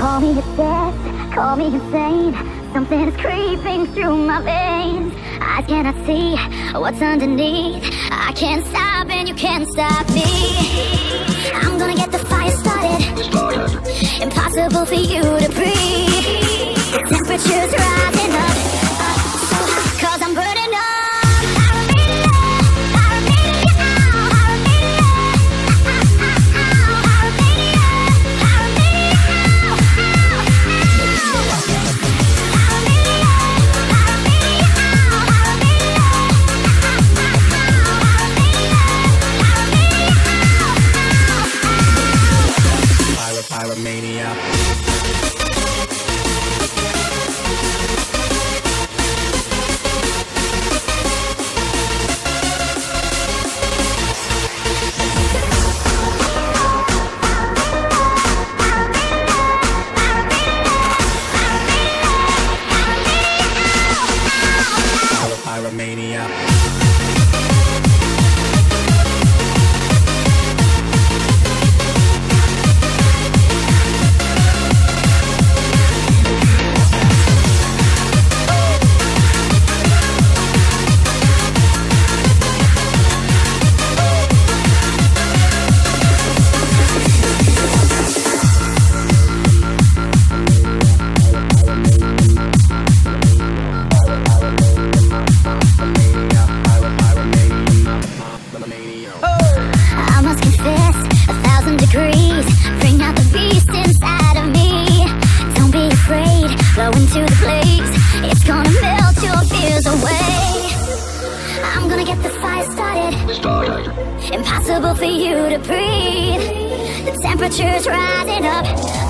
Call me obsessed, call me insane. Something is creeping through my veins. I cannot see what's underneath. I can't stop and you can't stop me. I'm gonna get the fire started. Impossible for you to breathe. The temperature's rising up, so hot 'cause I'm burning up. Pyromania. Pyromania. Bring out the beast inside of me. Don't be afraid, blow into the blaze. It's gonna melt your fears away. I'm gonna get the fire started. Impossible for you to breathe. The temperature's rising up.